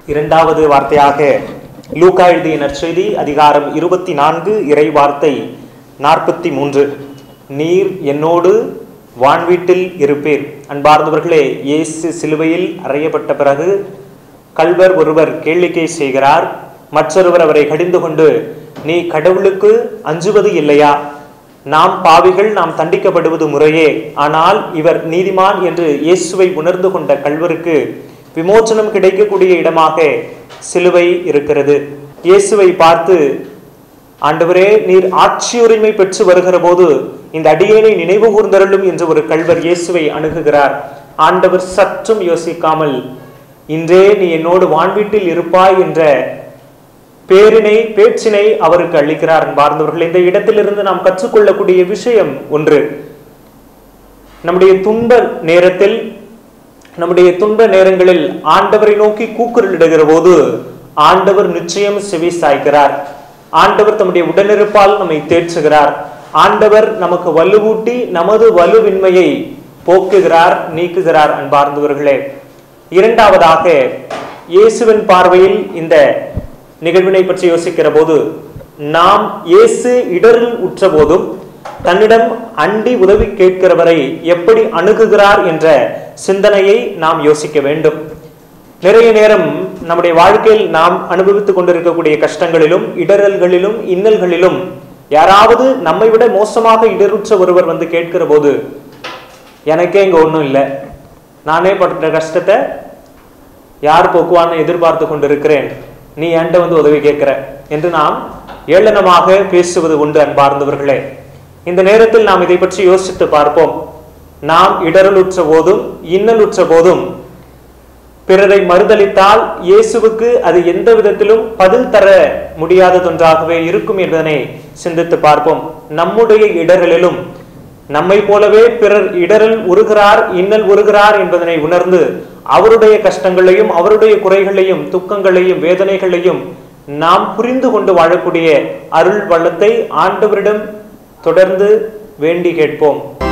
இரண்டாவது வார்த்தையாக லூக்கா எழுதிய நற்செய்தி அதிகாரம் 24 இறை வார்த்தை 43. நீர் என்னோடு வான்வீட்டில் இருப்பீர். அன்பார்ந்தவர்களே, இயேசு சிலுவையில் அறையப்பட்ட பிறகு கள்வர் ஒருவர் கேளிக்கை செய்கிறார். மற்றொருவர் அவரை கடிந்து கொண்டு, நீ கடவுளுக்கு அஞ்சுவது இல்லையா? நாம் பாவிகள், நாம் தண்டிக்கப்படுவது முறையே, ஆனால் இவர் நீதிமான் என்று இயேசுவை உணர்ந்து கொண்ட கள்வருக்கு விமோச்சனம் கிடைக்கக்கூடிய இடமாக சிலுவை இருக்கிறது. இயேசுவை பார்த்து, ஆண்டவரே, நீர் ஆட்சியுரிமை பெற்று வருகிற போது இந்த அடியேனை நினைவு கூர்ந்தருளும் என்று ஒரு கள்வர் இயேசுவை அணுகுகிறார். ஆண்டவர் சற்றும் யோசிக்காமல், இன்றே நீ என்னோடு வான்வீட்டில் இருப்பாய் என்ற பேச்சினை அவருக்கு அளிக்கிறார். அன்பார்ந்தவர்கள், இந்த இடத்திலிருந்து நாம் கற்றுக்கொள்ளக்கூடிய விஷயம் ஒன்று. நம்முடைய துன்ப நேரங்களில் ஆண்டவரை நோக்கி கூக்குரலிடுகிற போது ஆண்டவர் நிச்சயம் செவி சாய்க்கிறார். ஆண்டவர் தம்முடைய உடனிருப்பால் நம்மை தேற்றுகிறார். ஆண்டவர் நமக்கு வலுவூட்டி நமது வலுவின்மையை போக்குகிறார், நீக்குகிறார். அன்பார்ந்தவர்களே, இரண்டாவதாக இயேசுவின் பார்வையில் இந்த நிகழ்வினை பற்றி யோசிக்கிற போது, நாம் இயேசு இடரில் உற்ற போதும் தன்னிடம் அண்டி உதவி கேட்கிறவரை எப்படி அணுகுகிறார் என்ற சிந்தனையை நாம் யோசிக்க வேண்டும். நிறைய நேரம் நம்முடைய வாழ்க்கையில் நாம் அனுபவித்துக் கொண்டிருக்கக்கூடிய கஷ்டங்களிலும் இடரல்களிலும் இன்னல்களிலும் யாராவது நம்மை விட மோசமாக இடருற்ற ஒருவர் வந்து கேட்கிற போது, எனக்கே இங்க ஒன்றும் இல்லை, நானே பட்ட கஷ்டத்தை யார் போக்குவான்னு எதிர்பார்த்து கொண்டிருக்கிறேன், நீ என்கிட்ட வந்து உதவி கேட்கிற என்று நாம் ஏளனமாக பேசுவது உண்டு. அன்பார்ந்தவர்களே, இந்த நேரத்தில் நாம் இதை பற்றி யோசித்து பார்ப்போம். நாம் இடரலுற்ற போதும் இன்னலுற்ற போதும் பிறரை மறுதளித்தால் இயேசுவுக்கு அது எந்த விதத்திலும் பதில் தர முடியாததொன்றாகவே இருக்கும் என்பதனை சிந்தித்து பார்ப்போம். நம்முடைய இடரலிலும் நம்மை போலவே பிறர் இடரல் உருகிறார், இன்னல் உருகிறார் என்பதனை உணர்ந்து அவருடைய கஷ்டங்களையும் அவருடைய குறைகளையும் துக்கங்களையும் வேதனைகளையும் நாம் புரிந்து கொண்டு வாழக்கூடிய அருள் வள்ளத்தை ஆண்டவரிடம் தொடர்ந்து வேண்டி கேட்போம்.